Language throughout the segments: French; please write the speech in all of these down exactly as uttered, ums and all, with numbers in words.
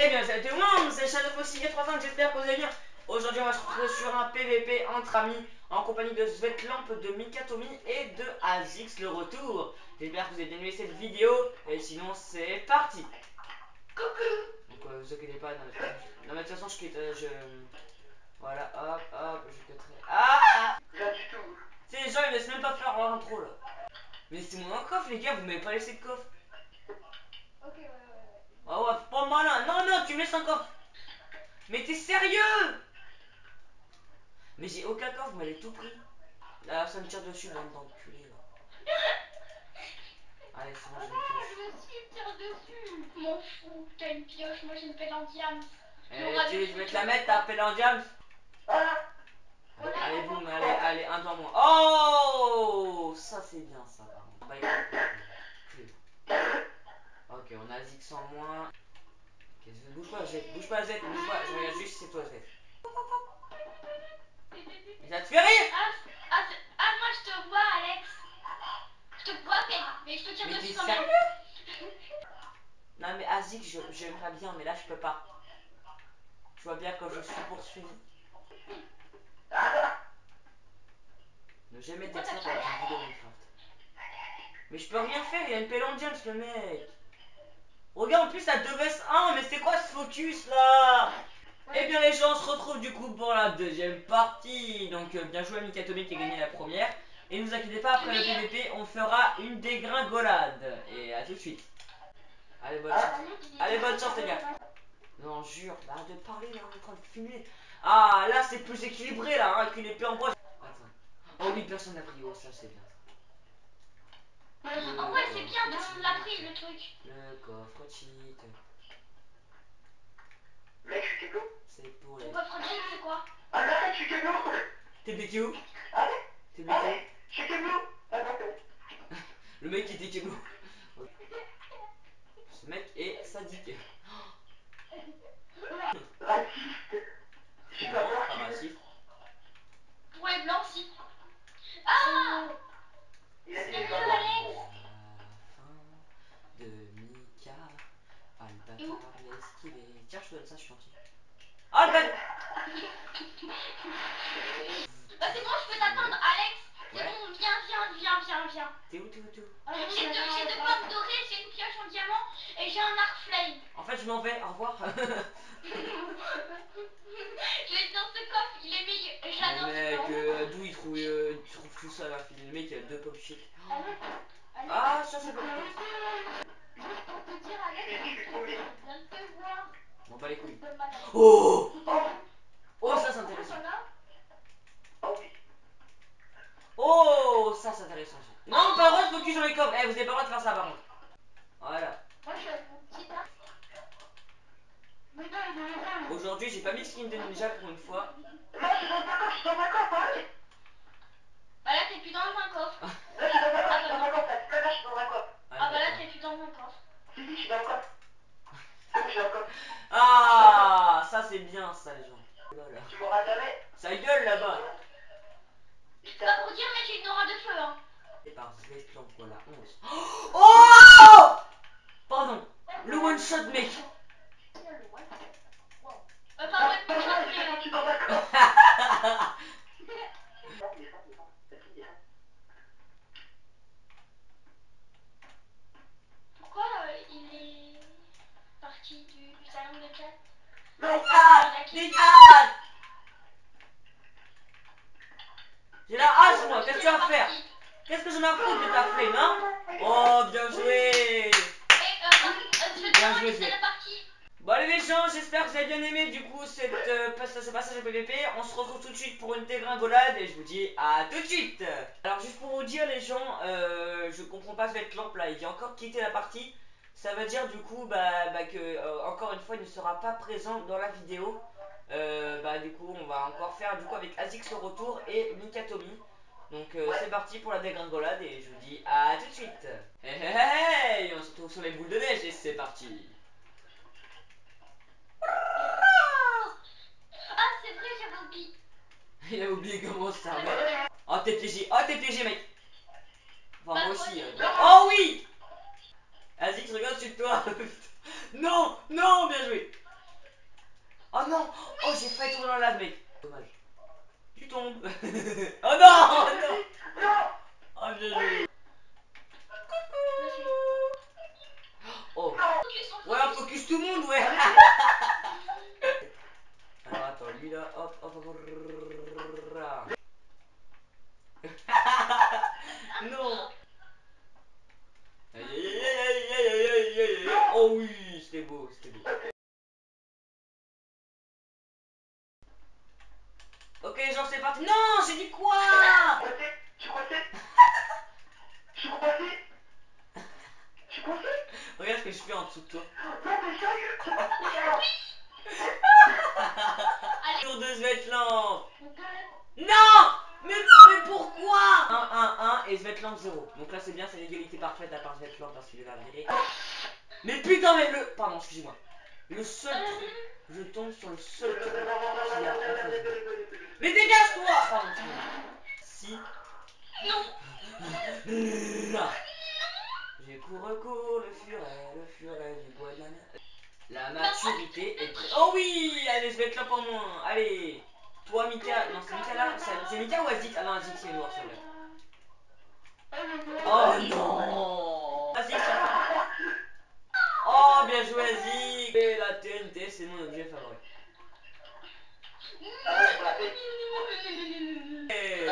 Eh bien salut tout le monde, c'est Shadow Foxy trois cents, j'espère que vous allez bien. Aujourd'hui on va se retrouver sur un P V P entre amis en compagnie de Svetlamp, de Mikatomi et de Azix le retour. J'espère que vous avez bien aimé cette vidéo et sinon c'est parti. Donc euh, vous inquiétez pas, non mais, non, mais de toute façon je quitte, euh, je... Voilà, hop, hop, je quitterai. Ah Rien du tout. C'est les gens ils laissent même pas faire leur intro là. Mais c'est mon coffre les gars, vous m'avez pas laissé de coffre. Ok, ouais, ouais, ouais. Ah ouais, faut pas malin. Non, non, tu me laisses un coffre. Mais t'es sérieux? Mais j'ai aucun coffre, vous m'avez tout pris. Là, ça me tire dessus, bande d'enculés là. Allez, c'est bon, j'ai une pioche. Je me suis tire dessus. M'en fous, t'as une pioche, moi j'ai une pelle en diams. Eh, tu, je vais te la mettre, ta pelle en diams. Ah, Allez, allez, boum, allez, allez, un dans moi. Oh, ça c'est bien ça, par contre. Pas écoute. Ok, on a Zix en moins. Ok, bouge pas, Z, bouge pas, Z, bouge pas. Je regarde juste si c'est toi, Z. Ça te fait rire? Ah, ah, c'est- ah, moi je te vois, Alex. Je te vois, mais, mais je te tire Mais dessus t'es quand même. sérieux? Non mais Azix, je j'aimerais bien, mais là je peux pas. Tu vois bien quand je suis poursuivi. Ne jamais dire ça dans une vidéo Minecraft. Mais je peux rien faire, il a une pelle en diams le mec. Regarde en plus ça devait se... Ah mais c'est quoi ce focus là? Eh bien les gens, on se retrouve du coup pour la deuxième partie. Donc euh, bien joué à Mikatomi qui a gagné la première. Et ne vous inquiétez pas, après le P V P, on fera une dégringolade. Et à tout de suite. Allez, bonne chance. Allez, bonne chance les gars. Non, jure, bah, arrête de parler là, on est en train de fumer. Ah, là c'est plus équilibré là, hein, qu'il est plus en bois. Attends. Oh oui, personne n'a pris, oh ça c'est bien. Le En vrai, c'est bien, coffre tout le monde l'a pris cheat. le truc. Le coffre cheat. mec, je suis Keblo. C'est pour les... Ton coffre cheat, c'est quoi? Ah, mec, je suis Keblo. T'es bloqué où? Allez, T'es bloqué où? allez, je suis Keblo. Ah, non, c'est Le mec qui était Keblo. Ce mec est sadique. raciste. Je suis pas Pas raciste. raciste. Pour les blancs, si. Ah! Il a C'est dit mieux, pas Alex. La fin de Mika. Et où? Albatar l'esquivé. Tiens, je te donne ça, je suis gentil. Ah, le bête. Bah, c'est bon, je peux t'attendre, Alex. C'est Ouais. bon, viens, viens, viens, viens, viens. T'es où, t'es où, t'es où? J'ai deux, j'ai deux pommes dorées, j'ai une pioche en diamant et j'ai un arc flame. En fait, je m'en vais, au revoir. Je vais dans ce coffre, il est meilleur. Le J'adore ce mec, coffre. euh, d'où il trouve, euh, il trouve tout ça là? Le mec, il a deux pop shit. Alex, Alex, Ah, ça c'est pas bon. juste pour te dire, Alex, je viens de te voir. Bon, pas les couilles. De malade. Oh! Oh, Oh, ça c'est intéressant. oh oui. Oh, ça c'est intéressant aussi. Non, pas le droit de focus sur les coffres. Eh, vous avez pas le droit de faire ça par contre. Voilà. Moi, je suis avec mon petit arc. Aujourd'hui, j'ai pas mis le skin de ninja pour une fois. Là, je suis dans un coffre, je suis dans un coffre, allez. Bah là, t'es plus dans un coffre. Là, je suis dans un coffre, je suis dans un coffre. Là, là, je suis dans un coffre. Ah bah là, t'es plus dans un coffre. Si, si, je suis dans un coffre. Si, je suis dans un coffre. Ah, ça c'est bien ça, les gens. Voilà. Tu m'auras jamais. Ça gueule là-bas. C'est pas pour dire, mais j'ai une aura de feu, hein. Et par Svetlamp, voilà, onze. Oh! Pardon. Le one shot, mec. Euh, pas ouais, Non, mon non, chat, je mais... suis dans un coffre. Pourquoi euh, il est parti du, du salon de chat? Dégage! Dégage! J'ai la hache, moi. Qu'est-ce que tu vas faire? Qu'est-ce que je m'en fous de ta flemme, hein? Oh, bien joué! Bien joué, Zvet. Bon allez les gens, j'espère que vous avez bien aimé du coup cette, euh, ce passage au P V P. On se retrouve tout de suite pour une dégringolade et je vous dis à tout de suite. Alors juste pour vous dire les gens, euh, je comprends pas Svetlamp là, il vient encore quitter la partie. Ça veut dire du coup bah, bah que euh, encore une fois il ne sera pas présent dans la vidéo. euh, Bah du coup on va encore faire du coup avec Azix le retour et Mikatomi. Donc euh, c'est parti pour la dégringolade et je vous dis à tout de suite. Hey hey hey, hey, on se retrouve sur les boules de neige et c'est parti. Ah, c'est vrai, j'avais oublié. Il a oublié comment ça mec. Oh t'es piégé, oh t'es piégé mec. Enfin moi aussi. euh. Oh oui. Azix regarde sur toi. Non, non, bien joué. Oh non. Oh, j'ai failli tomber dans la lave, mec. Dommage. Tu tombes. Oh non. Oh non. Non. Oh, bien joué. Oh. Ouais, on focus tout le monde, ouais. Alors attends, lui là, hop, hop, hop. Non. Aïe, aïe, aïe, aïe, aïe, aïe, aïe, aïe, aïe. Oh oui, c'était beau, c'était beau. Ok, les gens, c'est parti. Non, j'ai dit quoi? Je suis coincé. Je suis coincé. Je suis coincé. Regarde ce que je fais en dessous de toi. Non, mais sérieux. Tour de Svetland. Non. Mais, mais pourquoi? un, un, un et Svetland zéro. Donc là, c'est bien, c'est l'égalité parfaite à part Svetland parce qu'il est la virée. Mais putain, mais le... Pardon, excusez-moi. Le seul truc... Je tombe sur le seul truc qu'il y a en face de moi. Mais dégage-toi. Pardon, excusez-moi. Si... Non. J'ai couru, cours, le furet, le furet du bois de la mer. La maturité est prête. Oh oui. Allez, je vais être là pour moi. Allez. Toi, Mika. Non, c'est Mika là. C'est Mika ou Azik? Ah non, Azik, c'est noir, c'est vrai. Oh non. Azik, ça. Oh, bien joué, Azik. Et la T N T, c'est mon objet favori. Et...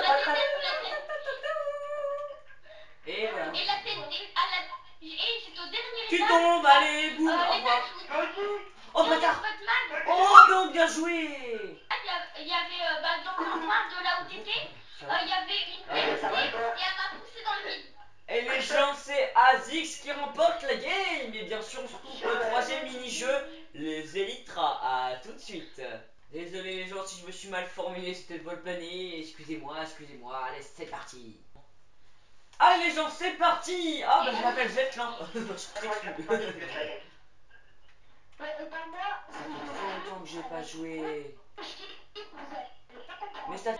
Et voilà. Et la tête, à la... Et c'est au dernier Tu étage. tombes, allez, boum, Euh, au revoir. l'étage où- Oh, il y avait bâtard. Batman. Oh non, bien joué. Il y avait, il y avait euh, bah, dans l'endroit de là où t'étais, euh, il y avait une Ah, tête ça va. et elle m'a poussé dans le vide. Et les gens, c'est Azix qui remporte la game. Et bien sûr, on se retrouve pour le troisième mini-jeu, les Elytras. À tout de suite. Désolé les gens si je me suis mal formulé, c'était le vol plané. Excusez-moi, excusez-moi. Allez, c'est parti. Allez les gens, c'est parti. Ah bah je m'appelle Svetland. Je t'excuse. Ça fait trop longtemps que j'ai pas joué. Mais ça...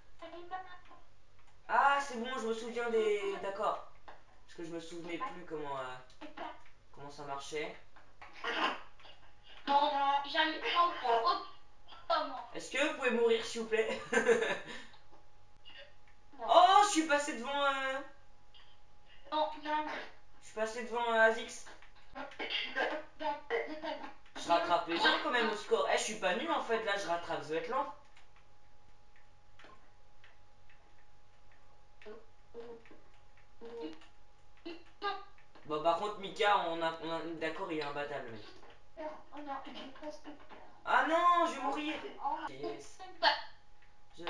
Ah c'est bon, je me souviens des... D'accord. Parce que je me souvenais plus comment... Euh... Comment ça marchait. Non, j'aime pas au pomme. Est-ce que vous pouvez mourir s'il vous plaît? Oh, je suis passé devant... Euh... Non, non. Je suis passé devant euh, Azix. Je rattrape les gens quand même au score. Eh, je suis pas nul en fait, là je rattrape Svetland. Bon, par contre, Mika, on a, on a d'accord, il est imbattable, mec. Ah non, je vais mourir. Yes. Je...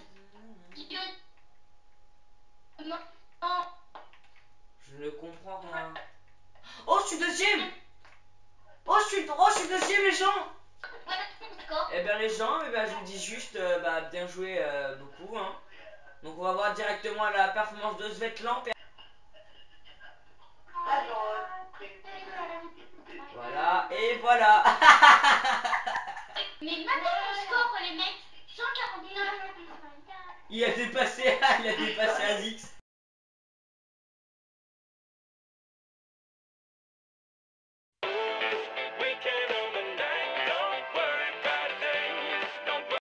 je ne comprends rien. Oh, je suis deuxième. Oh, je suis, oh, je suis deuxième, les gens. Eh bien, les gens, eh ben, je vous dis juste, euh, bah, bien joué euh, beaucoup, hein. Donc, on va voir directement la performance de Svetland. Voilà, et voilà. Mais maintenant on score les mecs, cent quarante-neuf. Il a dépassé, il a dépassé Azix.